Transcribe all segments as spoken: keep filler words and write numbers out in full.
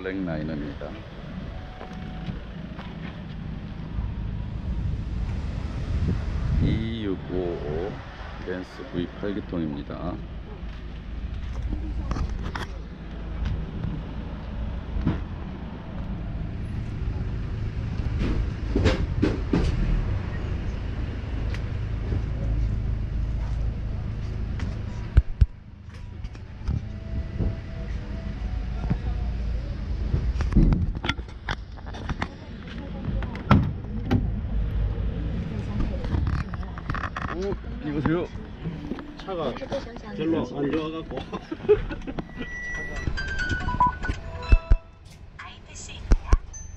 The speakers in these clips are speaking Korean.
블랙라이너입니다. 이육오오 벤츠 브이 팔 기통입니다. 오, 이보세요. 차가 별로 안 좋아갖고. 아이패스입니다.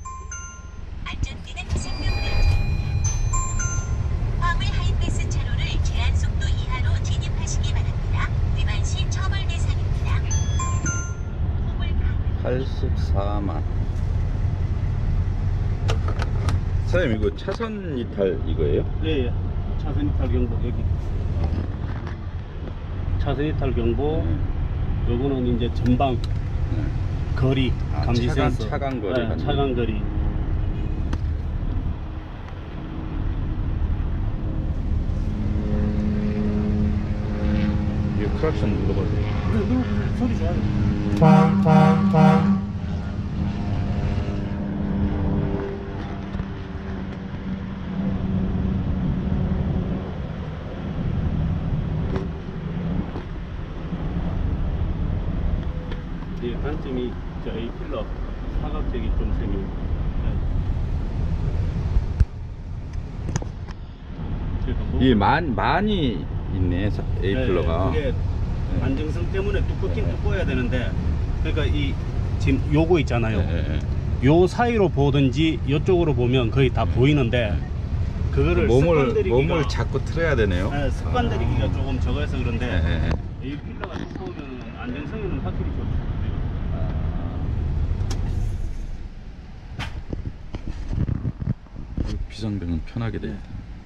안전띠는 생명보험입니다. 화물 하이패스 차로를 제한 속도 이하로 진입하시기 바랍니다. 위반 시 처벌 대상입니다. 팔십사만. 사장님, 이거 차선 이탈 이거예요? 예, 예. 차선 이탈 경보 여기. 차선 이탈 경보. 네. 요거는 이제 전방 네. 거리 아, 감지 차간, 센서. 차간 거리 네, 감지. 차간 거리. 이거 크락션 눌러봐세요. 그래, 누 소리 좋아요. 이 단점이 저 A 필러 사각색이 좀 생긴. 이 만, 많이 있네, A 필러가. 그게 네. 안정성 때문에 두껍긴 네. 두꺼워야 되는데, 그러니까 이 지금 요거 있잖아요. 네, 네, 네. 요 사이로 보든지 이쪽으로 보면 거의 다 네. 보이는데, 그거를 몸을, 습관들이기가- 몸을 자꾸 틀어야 되네요. 네, 습관들이기가 아. 조금 적어서 그런데 네, 네, 네. 이 필러가 두꺼우면 안정성에는 확실히 좋죠. 비상등은 편하게 돼 있다.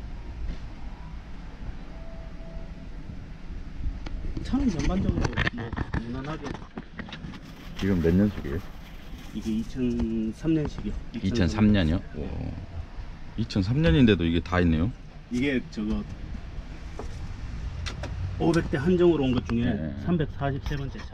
차는 전반적으로 뭐 무난하게. 이건 몇 년식이에요? 이게 이천삼 년식이요. 이천삼 년이요? 오. 이천삼 년인데도 이게 다 있네요. 이게 저거 오백 대 한정으로 온 것 중에 네. 삼백사십삼 번째 차.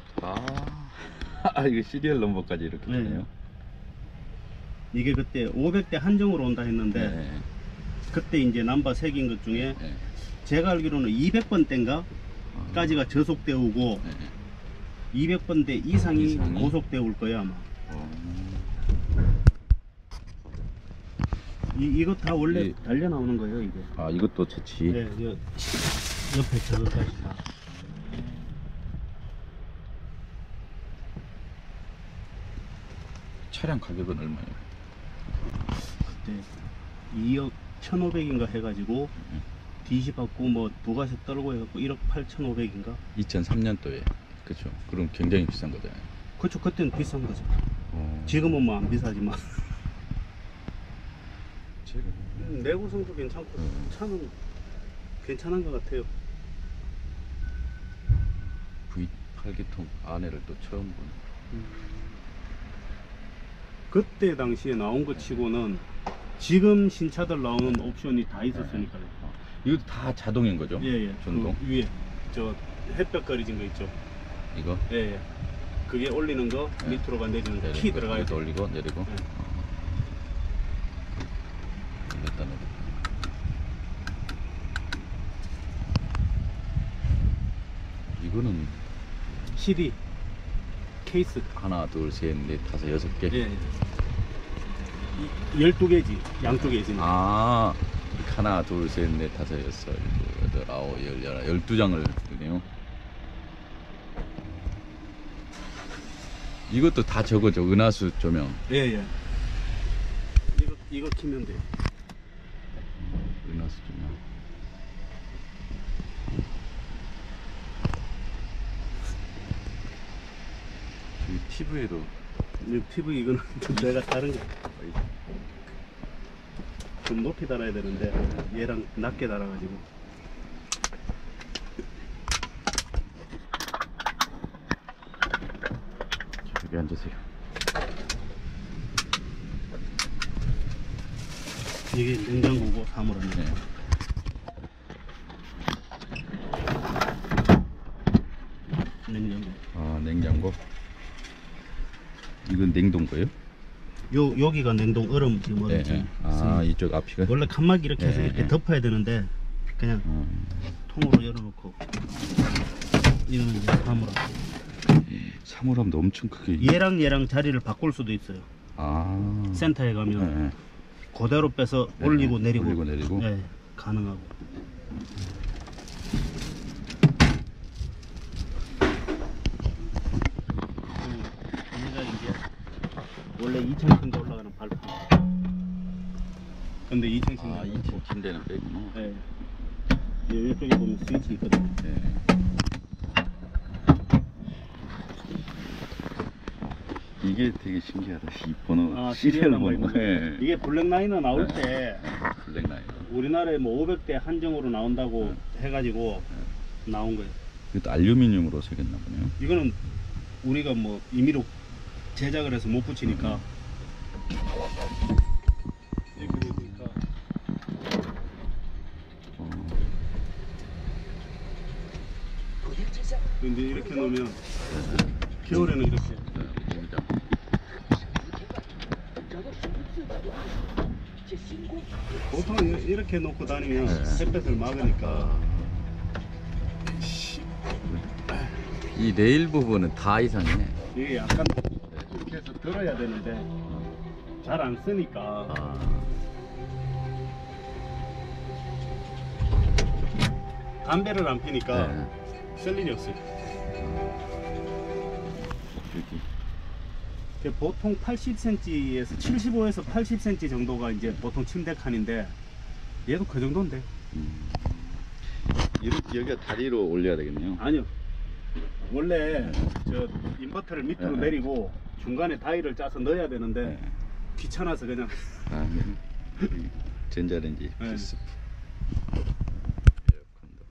아, 이거 시리얼 넘버까지 이렇게 네. 되네요. 이게 그때 오백 대 한정으로 온다 했는데, 네. 그때 이제 넘버 새긴 것 중에 네. 제가 알기로는 이백 번대인가 까지가 저속되어 오고 네. 이백 번대 이상이, 이상이? 고속되어 올 거예요 아마. 어. 이, 이거 다 원래 이- 달려 나오는 거예요 이게. 아, 이것도 채치. 네, 여, 옆에 저거까지 다. 차량 가격은 얼마예요? 그때 이억 천오백인가 해가지고 음. 디씨 받고 뭐 부가세 떨고 해갖고 일억 팔천오백인가. 이천삼 년도에. 그죠. 그럼 굉장히 비싼 거잖아요. 그쵸, 그때는 비싼 거죠. 어. 지금은 뭐 안 비싸지만. 지금 음, 내구성도 괜찮고 음. 차는 괜찮은 것 같아요. 브이 팔 기통 안에를 또 처음 보네. 음. 그때 당시에 나온 것 치고는 지금 신차들 나오는 옵션이 다 있었으니까요. 어. 이것도 다 자동인 거죠? 예예. 전동. 그 위에 저 햇볕 가리진 거 있죠. 이거 예예. 그게 올리는 거 네. 밑으로가 내리는 거. 내리는 키 거, 들어가야 이것도 돼. 올리고 내리고. 네. 어. 올렸다 내렸다. 이거는 씨디 케이스. 하나, 둘, 셋, 넷, 다섯, 여섯 개. 예. 열두 개지 양쪽에 있으니까. 아, 하나, 둘, 셋, 넷, 다섯, 여섯, 일곱, 여덟, 아홉, 열, 열하, 열두 장을 드네요. 이것도 다 저거죠. 은하수 조명. 예예. 이거 이거 키면 돼. 은하수 조명. 저기 티비에도 이 티비 이거는 좀 내가 다른 거. 좀 높이 달아야 되는데 얘랑 낮게 달아가지고. 여기 앉으세요. 이게 냉장고고 사물함. 네. 냉장고. 아, 냉장고. 이건 냉동고요? 요 여기가 냉동 얼음 지금 얼음. 네. 네. 아, 이쪽 앞이가. 원래 칸막 이렇게 해서 네, 이렇게 네. 덮어야 되는데 그냥 음. 통으로 열어놓고. 이거는 이제 사물함. 사물함도 엄청 크게. 얘랑 얘랑 자리를 바꿀 수도 있어요. 아. 센터에 가면 네. 네. 그대로 빼서 네, 올리고 네. 내리고. 올리고 내리고. 네, 가능하고. 여기가 이제 원래 이천 층도 올라가는 발판. 근데 이천 층. 아, 이층 침대는 빼구나. 네. 이쪽에 보면 스위치 있거든요. 네. 이게 되게 신기하다. 이 번호 아, 시리얼 시리얼 번호. 넘버 네. 이게 블랙라이너 나올 때 블랙라인. 우리나라에 뭐 오백 대 한정으로 나온다고 해가지고 나온 거예요. 이것도 알루미늄으로 새겼나 보네요. 이거는 우리가 뭐 임의로 제작을 해서 못 붙이니까. 네, 그러니까 어. 근데 이렇게 놓으면 겨울에는 이렇게 네, 여기다. 보통 이렇게 놓고 다니면 네. 햇볕을 막으니까. 이 레일 부분은 다 이상해. 이게 약간 이렇게 해서 들어야 되는데 잘 안 쓰니까. 아. 담배를 안 피니까 네. 쓸 일이 없어요. 여기. 이게 보통 팔십 센티미터에서 칠십오에서 팔십 센티미터 정도가 이제 보통 침대 칸인데 얘도 그 정도인데. 음. 이렇게 여기가 다리로 올려야 되겠네요. 아니요. 원래 저 인버터를 밑으로 네. 내리고 중간에 다이를 짜서 넣어야 되는데 네. 귀찮아서 그냥. 아, 네. 여기 전자레인지 네. 필수. 에어컨도.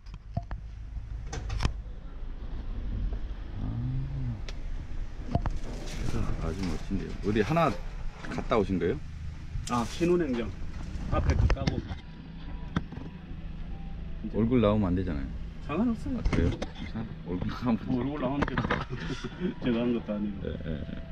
아, 아주 멋진데요. 어디 하나 갔다 오신 거예요? 아, 신혼행정 앞에 그 까고. 얼굴 나오면 안 되잖아요. 상관없어요. 아, 그래요? 자, 얼굴 나오면. 뭐 얼굴 나오는 게 제가 한 것도 아니고. 예, 예, 예.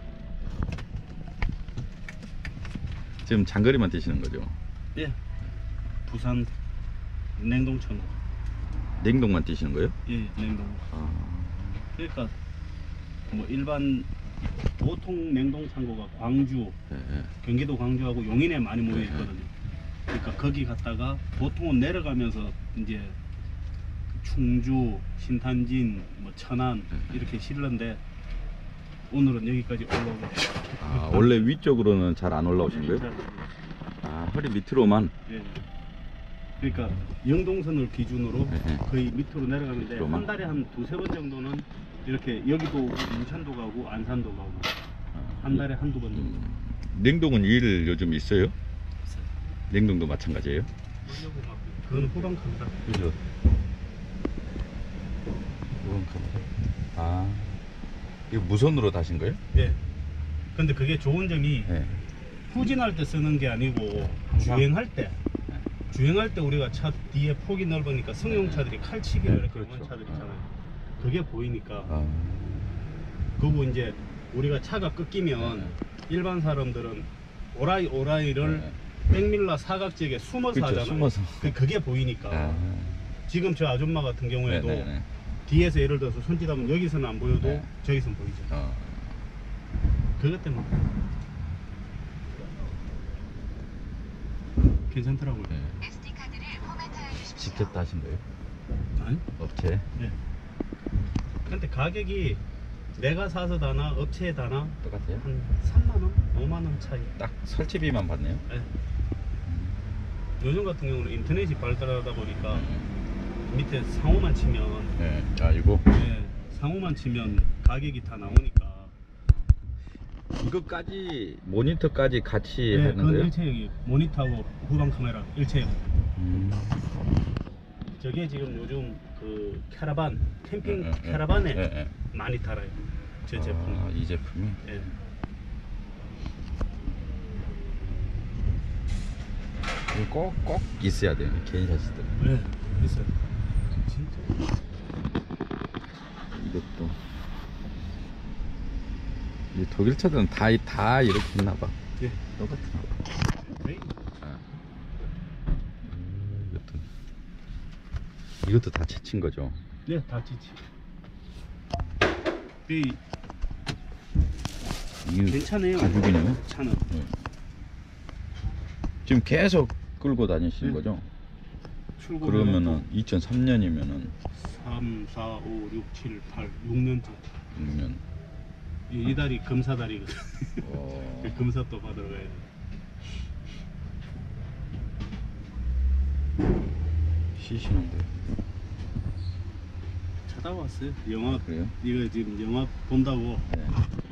지금 장거리만 뛰시는 거죠? 예. 부산 냉동천. 냉동만 뛰시는 거예요? 예, 냉동. 아, 그러니까 뭐 일반 보통 냉동 창고가 광주, 예, 예. 경기도 광주하고 용인에 많이 모여 있거든요. 그러니까 거기 갔다가 보통은 내려가면서 이제 충주, 신탄진, 뭐 천안 이렇게 실는데 오늘은 여기까지 올라오고. 아, 원래 위쪽으로는 잘 안 올라오신 거예요? 아, 허리 밑으로만. 예. 그러니까 영동선을 기준으로 네, 네. 거의 밑으로 내려가는데 밑으로만? 한 달에 한 두세 번 정도는 이렇게 여기도 인천도 가고 안산도 가고 한 달에 한두 번 정도. 음, 냉동은 일 요즘 있어요? 냉동도 마찬가지예요? 그건 후방 카메라. 그죠. 이건 카메라. 아, 이거 무선으로 다신 거예요? 예. 근데 그게 좋은 점이 네. 후진할 때 쓰는 게 아니고 주행할 때 주행할 때 우리가 차 뒤에 폭이 넓으니까 승용차들이 칼치기를 네, 이렇게 그렇죠. 하는 차들 있잖아요. 그게 보이니까. 아, 그리고 이제 우리가 차가 끊기면 네. 일반 사람들은 오라이 오라이를 네. 백밀라 사각지역에 숨어서 그렇죠, 하잖아요. 숨어서. 그, 그게 보이니까. 아. 지금 저 아줌마 같은 경우에도 네, 네, 네. 뒤에서 예를 들어서 손짓하면 여기서는 안 보여도 네. 저기서는 보이죠. 어. 그것 때문에 괜찮더라고요. 네. 직접 다신 거예요? 아니? 업체? 네. 근데 가격이 내가 사서 다나 업체에 다나 똑같아요? 한 삼만 원, 오만 원 차이. 딱 설치비만 받네요? 네. 요즘 같은 경우는 인터넷이 발달하다 보니까 밑에 상호만 치면 네. 아, 이거? 네, 상호만 치면 가격이 다 나오니까. 이거까지, 모니터까지 같이 네, 하는 그건 거예요? 일체형이 모니터하고 후방 카메라 일체형. 음. 저게 지금 요즘 그 캐러반 캠핑 네, 네, 캐러반에 네, 네. 많이 달아요. 제 제품. 아, 이 제품이? 예. 꼭, 꼭 있어야 돼요. 개인 샤시들. 네, 있어요. 진짜. 이것도. 이 독일 차들은 다, 다 이렇게 있나봐. 예. 똑같은. 네. 아. 음, 이것도. 이것도 다 채친 거죠. 네, 다 지치. 이 이게 괜찮아요. 가죽이네요. 차는. 네. 지금 계속 끌고 다니시는 네. 거죠? 출고 그러면은 이천삼 년이면은 삼, 사, 오, 육, 칠, 팔, 육 년째. 육 년. 이, 이 다리 금사다리거든. 어. 금사 또 받으러 가야 돼. 시시한데. 찾아왔어요. 영화. 그래요? 이거 지금 영화 본다고. 네.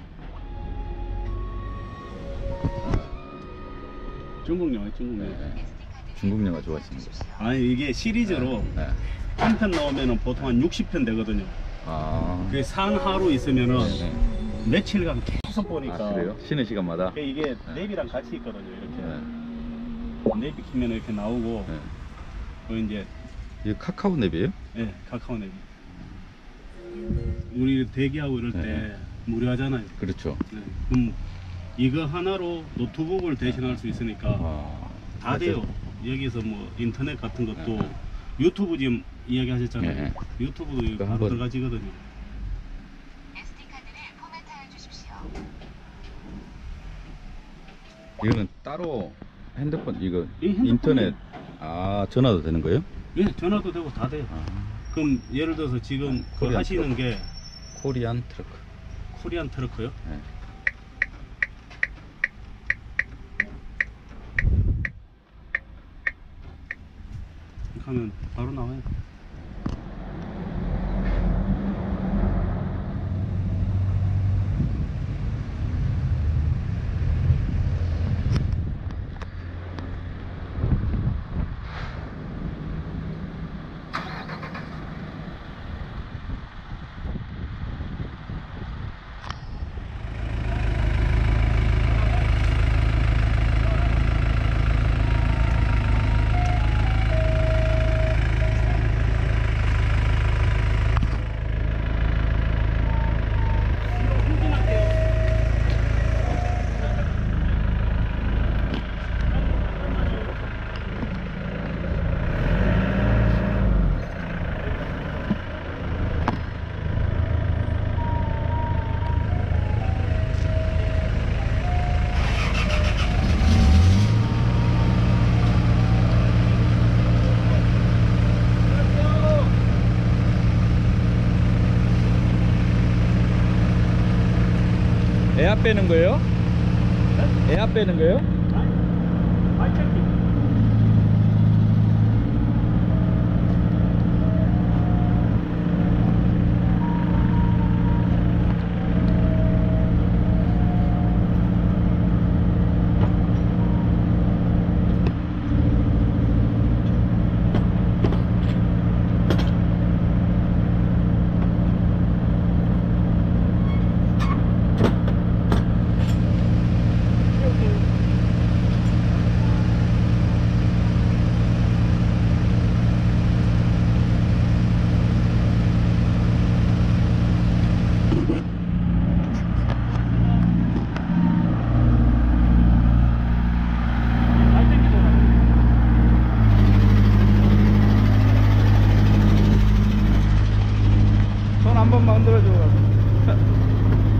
중국 영화, 중국 영화. 네. 중국 영화 좋아하시는 거. 아니 이게 시리즈로 네. 한 편 나오면은 보통 한 육십 편 되거든요. 아. 그게 상하루 있으면은 네, 네. 며칠간 계속 보니까. 아, 그래요? 쉬는 시간마다? 그게 이게 네. 내비랑 같이 있거든요. 이렇게 네. 내비 키면 이렇게 나오고 네. 그 이제 이거 카카오 앱이에요? 예 카카오 내비. 우리 대기하고 이럴 때 네. 무료하잖아요. 그렇죠. 네. 그럼 이거 하나로 노트북을 대신할 수 있으니까 아. 다 돼요. 여기서 뭐 인터넷 같은 것도 네. 유튜브 지금 이야기하셨잖아요. 네. 유튜브도 그거 바로 한번- 들어가지거든요. 에스디카드를 포맷하여 주십시오. 이거는 따로 핸드폰 이거 이 핸드폰이- 인터넷 아 전화도 되는 거예요? 예, 전화도 되고 다 돼요. 아. 그럼 예를 들어서 지금 그 코리안 하시는 게 코리안 트럭. 코리안 트럭커요? 네. 이렇게 하면 바로 나와요. 에어 빼는 거예요? 에어 빼는 거예요? 아이 체크. 손 한 번만 흔들어 줘.